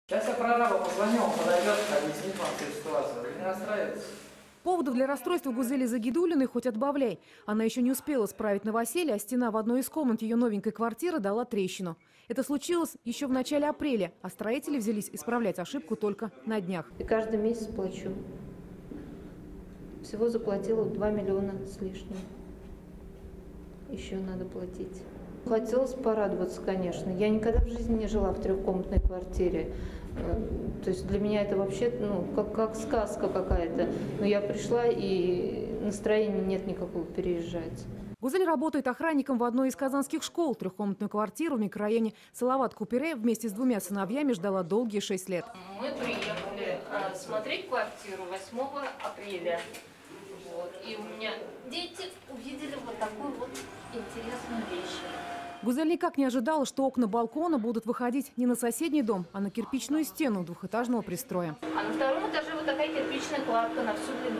Сейчас я прораба позвоню, он подойдет, объяснит вам всю ситуацию. Вы не расстраивайтесь. Поводов для расстройства Гузели Загидуллиной хоть отбавляй. Она еще не успела справить новоселье, а стена в одной из комнат ее новенькой квартиры дала трещину. Это случилось еще в начале апреля, а строители взялись исправлять ошибку только на днях. И каждый месяц плачу. Всего заплатила 2 миллиона с лишним. Еще надо платить. Хотелось порадоваться, конечно. Я никогда в жизни не жила в трехкомнатной квартире. То есть для меня это вообще как сказка какая-то. Но я пришла, и настроения нет никакого переезжать. Гузель работает охранником в одной из казанских школ. Трехкомнатную квартиру в микрорайоне Салават-Купере вместе с двумя сыновьями ждала долгие 6 лет. Мы приехали смотреть квартиру 8 апреля. Вот. И у меня дети увидели вот такую вот интересную вещь. Гузель никак не ожидала, что окна балкона будут выходить не на соседний дом, а на кирпичную стену двухэтажного пристроя. А на втором этаже вот такая кирпичная кладка на всю длину.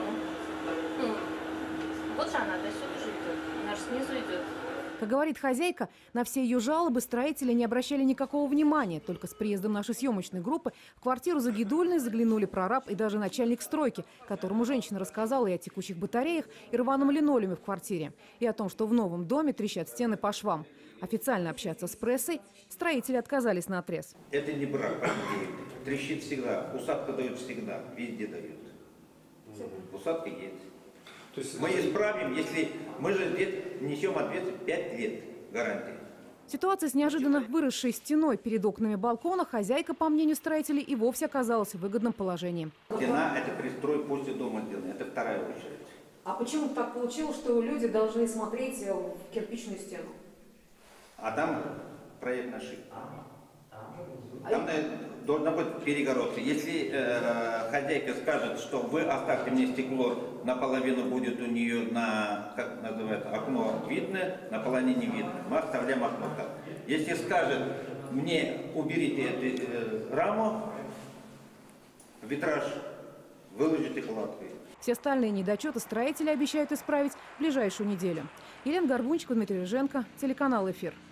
Вот же она до сюда же идет, она же снизу идет. Как говорит хозяйка, на все ее жалобы строители не обращали никакого внимания. Только с приездом нашей съемочной группы в квартиру Загидуллиной заглянули прораб и даже начальник стройки, которому женщина рассказала и о текущих батареях, и рваном линолеуме в квартире, и о том, что в новом доме трещат стены по швам. Официально общаться с прессой строители отказались наотрез. Это не брак, трещит всегда, усадка дают всегда, везде дают. Усадка есть. То есть мы исправим, если мы же несем ответ 5 лет гарантии. Ситуация с неожиданно выросшей стеной перед окнами балкона хозяйка, по мнению строителей, и вовсе оказалась в выгодном положении. Стена – это пристрой после дома сделана, это вторая очередь. А почему так получилось, что люди должны смотреть в кирпичную стену? А там проектная ошибка. Там должна быть перегородка. Если хозяйка скажет, что вы оставьте мне стекло, наполовину будет у нее как называется, окно видно, наполовину не видно, мы оставляем окно так. Если скажет, мне уберите эту раму, витраж выложите кладкой. Все остальные недочеты строители обещают исправить в ближайшую неделю. Елена Горбунчикова, Дмитрий Рыженко, телеканал «Эфир».